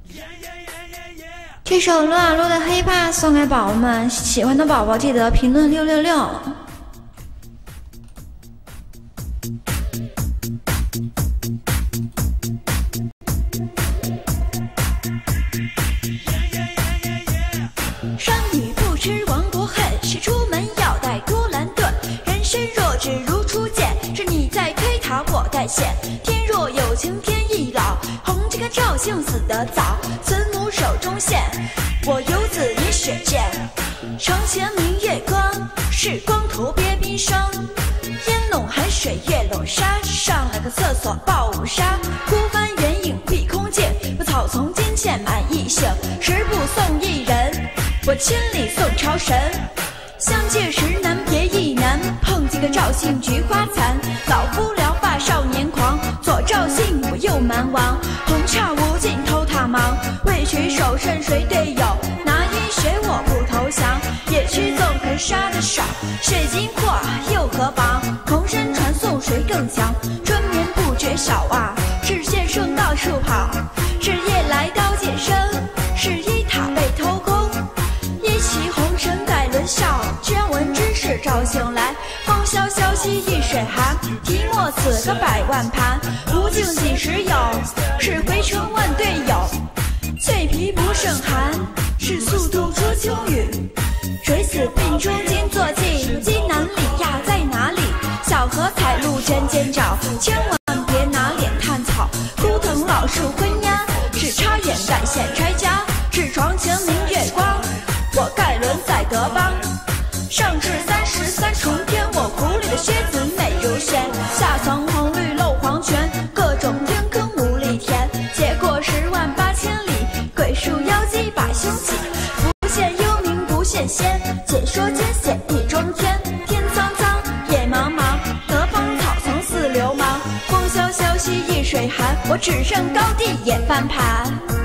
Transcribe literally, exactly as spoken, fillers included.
这首撸啊撸的黑怕送给宝宝们，喜欢的宝宝记得评论六六六。 山女不知亡国恨，是出门要带多兰盾。人生若只如初见，是你在推塔我在陷。天若有情天亦老，红旗杆照性死得早。慈母手中线，我游子饮血溅。床前明月光，是光头别冰霜。烟笼寒水月笼沙，上来个厕所抱五杀。孤帆远影碧空尽，不草丛间欠满异性。十步送一人，我千里送超神。相见时难别亦难，碰见个赵姓菊花残。老夫聊发少年狂，左赵姓我右蛮王。红刹无尽偷塔忙，未取首胜谁队友？拿一血我不投降，也须纵横杀得少。血金祸又何妨？同声传颂谁更强？春眠不觉晓啊，是现顺到处跑。是夜来刀剑声，是一塔被偷空。一骑红尘百轮笑，只要闻之是赵醒来。风萧萧兮易水寒，提莫此个百万盘。不敬几时有，是回城问队友。脆皮不胜寒，是速度出秋雨。垂死病中惊坐骑，济南里呀在哪里？小荷彩路针尖找，千万别拿脸探草。枯藤老树昏鸦，是插眼在线拆家。是床前明月光，我盖伦在德邦。上至三十三重天，我府里的靴子美如仙。下层红绿漏黄泉，各种天坑无力填。结过十万八千里，鬼术妖姬把凶起。不见幽冥不现仙，解说艰险地中天。天苍苍，野茫茫，德邦草丛似流氓。风萧萧兮易水寒，我只剩高地也翻盘。